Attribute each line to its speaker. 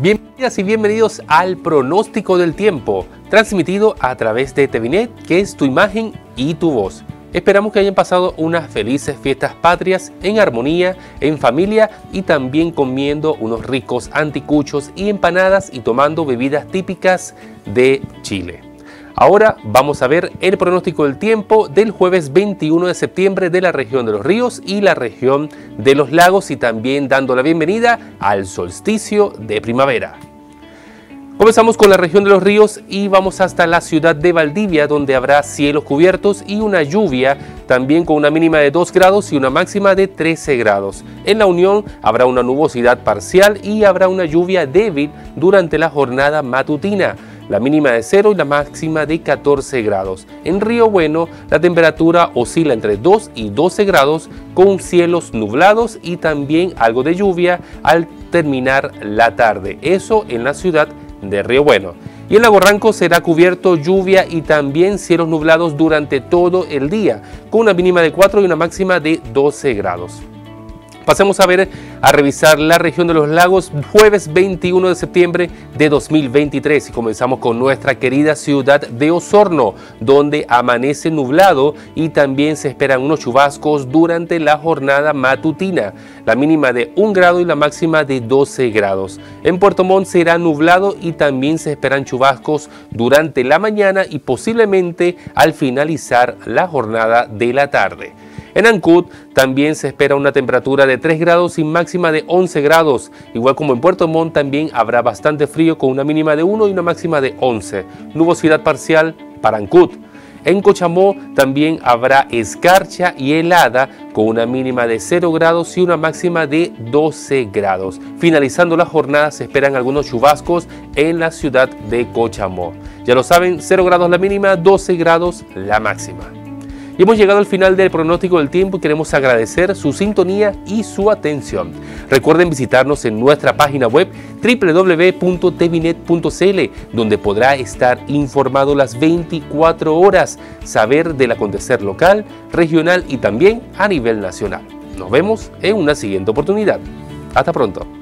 Speaker 1: Bienvenidas y bienvenidos al pronóstico del tiempo, transmitido a través de TVNet, que es tu imagen y tu voz. Esperamos que hayan pasado unas felices fiestas patrias en armonía, en familia y también comiendo unos ricos anticuchos y empanadas y tomando bebidas típicas de Chile. Ahora vamos a ver el pronóstico del tiempo del jueves 21 de septiembre de la región de los ríos y la región de los lagos, y también dando la bienvenida al solsticio de primavera. Comenzamos con la región de los ríos y vamos hasta la ciudad de Valdivia, donde habrá cielos cubiertos y una lluvia, también con una mínima de 2 grados y una máxima de 13 grados. En La Unión habrá una nubosidad parcial y habrá una lluvia débil durante la jornada matutina. La mínima de 0 y la máxima de 14 grados. En Río Bueno, la temperatura oscila entre 2 y 12 grados con cielos nublados y también algo de lluvia al terminar la tarde. Eso en la ciudad de Río Bueno. Y en Lago Ranco será cubierto, lluvia y también cielos nublados durante todo el día, con una mínima de 4 y una máxima de 12 grados. Pasemos a revisar la región de los lagos, jueves 21 de septiembre de 2023, y comenzamos con nuestra querida ciudad de Osorno, donde amanece nublado y también se esperan unos chubascos durante la jornada matutina, la mínima de 1 grado y la máxima de 12 grados. En Puerto Montt será nublado y también se esperan chubascos durante la mañana y posiblemente al finalizar la jornada de la tarde. En Ancud también se espera una temperatura de 3 grados y máxima de 11 grados. Igual como en Puerto Montt también habrá bastante frío con una mínima de 1 y una máxima de 11. Nubosidad parcial para Ancud. En Cochamó también habrá escarcha y helada con una mínima de 0 grados y una máxima de 12 grados. Finalizando la jornada se esperan algunos chubascos en la ciudad de Cochamó. Ya lo saben, 0 grados la mínima, 12 grados la máxima. Y hemos llegado al final del pronóstico del tiempo y queremos agradecer su sintonía y su atención. Recuerden visitarnos en nuestra página web www.tvnet.cl, donde podrá estar informado las 24 horas, saber del acontecer local, regional y también a nivel nacional. Nos vemos en una siguiente oportunidad. Hasta pronto.